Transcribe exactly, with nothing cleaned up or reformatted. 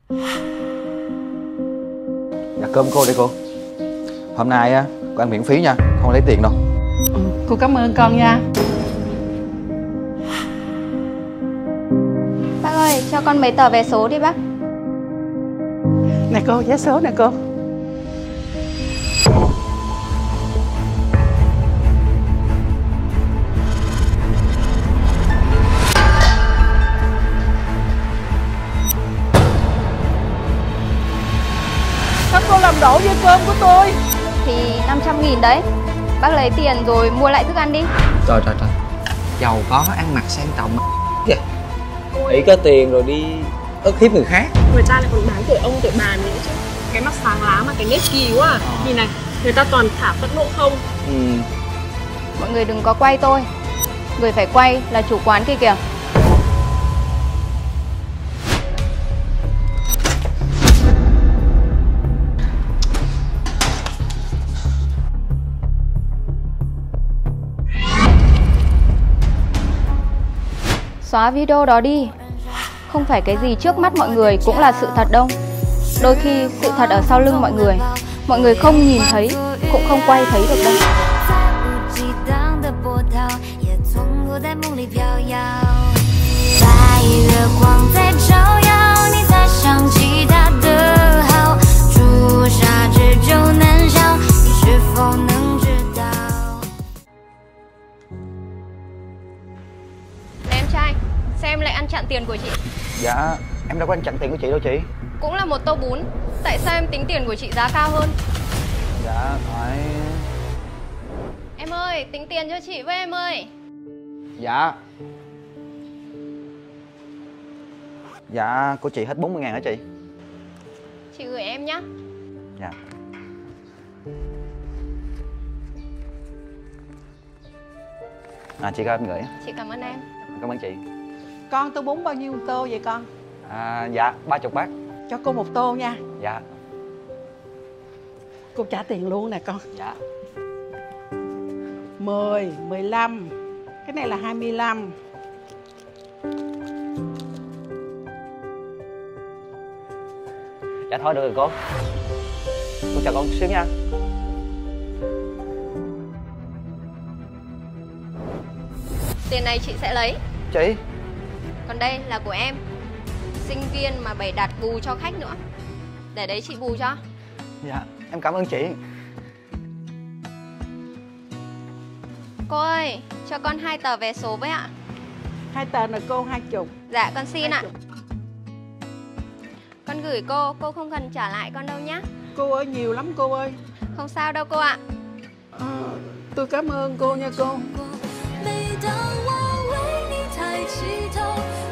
Dạ cơm cô đây cô. Hôm nay á, cô ăn miễn phí nha, không lấy tiền đâu. Ừ, cô cảm ơn con nha. Bác ơi, cho con mấy tờ vé số đi bác. Nè cô, vé số nè cô. Sao cô làm đổ với cơm của tôi? Thì năm trăm nghìn đấy. Bác lấy tiền rồi mua lại thức ăn đi. Trời trời trời, giàu có ăn mặc sang trọng kìa. Nghĩ có tiền rồi đi ức hiếp người khác. Người ta lại còn bán tuổi ông tuổi bà nữa chứ. Cái mắt sáng lá mà cái nét kỳ quá à. Nhìn này, người ta toàn thả phẫn nộ không. Ừ. Mọi người đừng có quay tôi. Người phải quay là chủ quán kia kìa. Xóa video đó đi. Không phải cái gì trước mắt mọi người cũng là sự thật đâu. Đôi khi sự thật ở sau lưng mọi người, mọi người không nhìn thấy, cũng không quay thấy được đâu. Này em trai, xem lại ăn chặn tiền của chị. Dạ, em đâu có ăn chặn tiền của chị đâu chị. Cũng là một tô bún. Tại sao em tính tiền của chị giá cao hơn? Dạ, phải... Em ơi, tính tiền cho chị với em ơi. Dạ. Dạ, của chị hết bốn mươi ngàn hả chị? Chị gửi em nhá. Dạ. À, chị coi em gửi. Chị cảm ơn em. Cảm ơn chị. Con tô bún bao nhiêu một tô vậy con? À, dạ, ba chục bát. Cho cô một tô nha. Dạ. Cô trả tiền luôn nè con. Dạ. Mười, mười lăm. Cái này là hai mươi lăm. Dạ thôi được rồi cô. Cô chào con xíu nha. Tiền này chị sẽ lấy. Chị. Còn đây là của em. Sinh viên mà bày đặt bù cho khách nữa. Để đấy chị bù cho. Dạ, em cảm ơn chị. Cô ơi, cho con hai tờ vé số với ạ. Hai tờ là cô, hai chục. Dạ con xin ạ. Con gửi cô, cô không cần trả lại con đâu nhá. Cô ơi, nhiều lắm cô ơi. Không sao đâu cô ạ. À, tôi cảm ơn cô nha cô. 每当我为你抬起头